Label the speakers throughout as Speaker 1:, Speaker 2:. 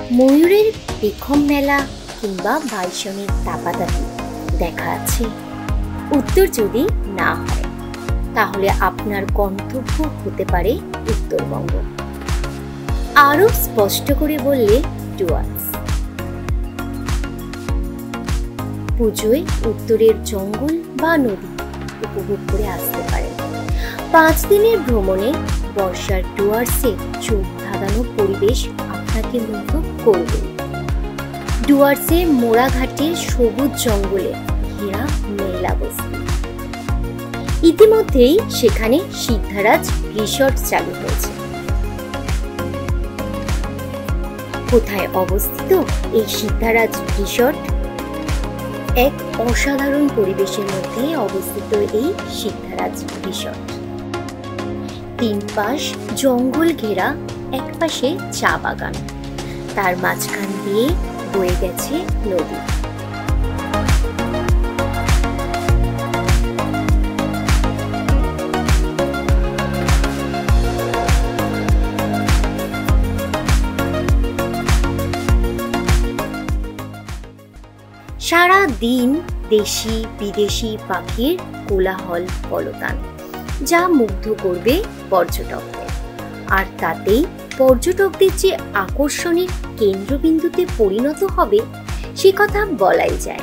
Speaker 1: ময়ূরের পেখম মেলা কিংবা বাইসনের দাপাদাপি দেখা আছে? উত্তর যদি না হয় তাহলে আপনার গন্তব্য হতে পারে উত্তরবঙ্গ। আরো স্পষ্ট করে বললে ডুয়ার্স। পুজোয় উত্তরের জঙ্গল বা নদী উপভোগ করে আসতে পারেন। 5 দিনের ভ্রমণে বর্ষার ডুয়ার্সে চোখ ধাঁধানো পরিবেশ আপনাকে মুগ্ধ করবে। ডুয়ার্সে মোড়াঘাটের সবুজ জঙ্গলে ঘেরা মেলা বস্তি। ইতিমধ্যেই সেখানে সিদ্ধারাজ রিসর্ট চালু হয়েছে। কোথায় অবস্থিত এই সিদ্ধারাজ রিসর্ট? এক অসাধারণ পরিবেশের মধ্যে অবস্থিত এই সিদ্ধারাজ রিসর্ট। 3 পাশ জঙ্গল ঘেরা, এক পাশে চা বাগান, তার মাঝখান দিয়ে বয়ে গেছে নদী। সারা দিন দেশি বিদেশি পাখির কোলাহল কলতান, যা মুগ্ধ করবে পর্যটকদের। আর তাতেই পর্যটকদের যে আকর্ষণের কেন্দ্রবিন্দুতে পরিণত হবে সে কথা বলাই যায়।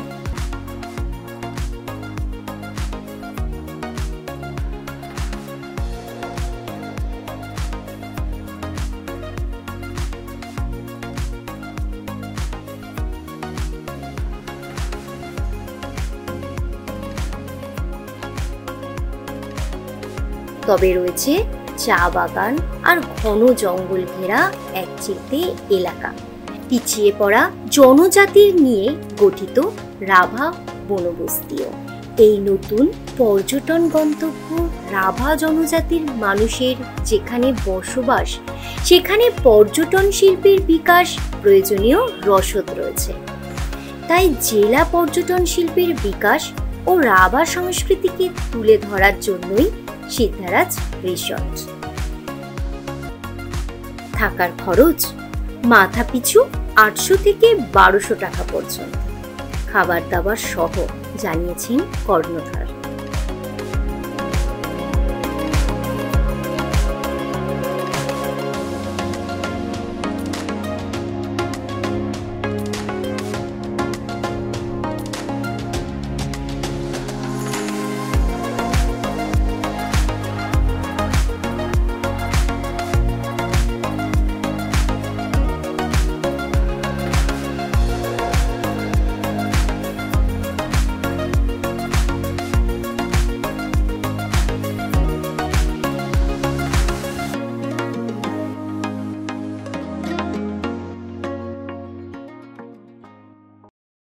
Speaker 1: তবে রয়েছে চা বাগান আর ঘন জঙ্গল ঘেরা একচেটে এলাকা, পিছিয়ে পড়া জনজাতির নিয়ে গঠিত রাভা বনবস্তিও। এই নতুন পর্যটন গন্তব্য রাভা জনজাতির মানুষের যেখানে বসবাস, সেখানে পর্যটন শিল্পের বিকাশ প্রয়োজনীয় রসদ রয়েছে। তাই জেলা পর্যটন শিল্পের বিকাশ ও রাভা সংস্কৃতিকে তুলে ধরার জন্যই সিদ্ধারাজ রিসর্ট। থাকার খরচ মাথা পিছু 800 থেকে 1200 টাকা পর্যন্ত, খাবার দাবার সহ, জানিয়েছেন কর্ণধার।